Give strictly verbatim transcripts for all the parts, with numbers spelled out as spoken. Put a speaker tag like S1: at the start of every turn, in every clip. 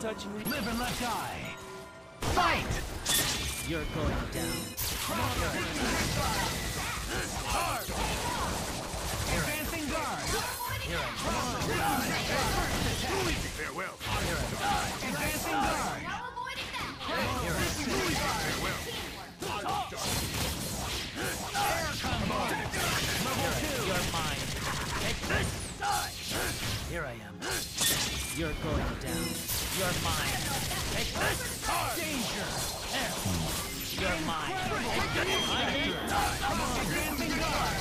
S1: touching me.
S2: Live and let die. Fight!
S1: You're going down.
S2: Hard! Advancing guard!
S1: Here I
S2: Come on! Farewell! Advancing guard!
S1: Here I
S2: Farewell! Air combo! Level two!
S1: You're mine. Take this! Here I am. You're going down. You're mine. Take this!
S2: Danger!
S1: There. You're mine. Take this!
S2: Come on! Advancing guard!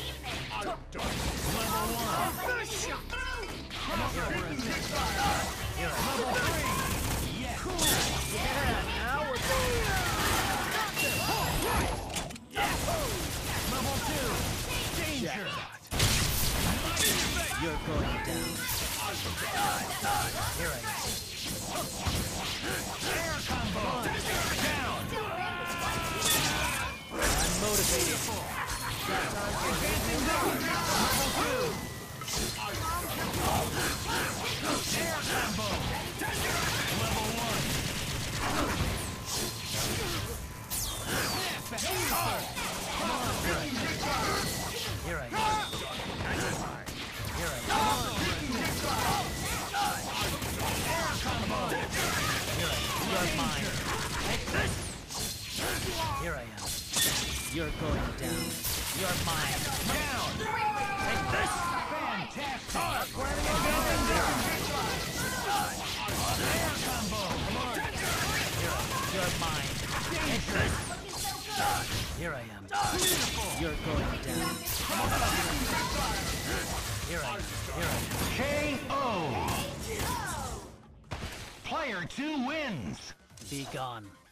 S2: Level one! Come on!
S1: Here I am.
S2: Level three! Yes!
S1: Yeah, now we're going.
S2: Level two! Danger!
S1: You're going down. Here I am.
S2: Air combo! Down!
S1: I'm motivated.
S2: Advancing guard! Level two! Air combo! Level one! Come on!
S1: Here I am. Here I am.
S2: Air combo!
S1: Here I am. You're mine. Take this! Here I am. You're going down. You're mine.
S2: Down!
S1: Take this!
S2: Fantastic! Advancing guard! Air combo! Come on!
S1: Here I am. You're mine. Take this! Here I am. You're going down. Here I am. Here I am.
S2: K O! Player two wins!
S1: Be gone.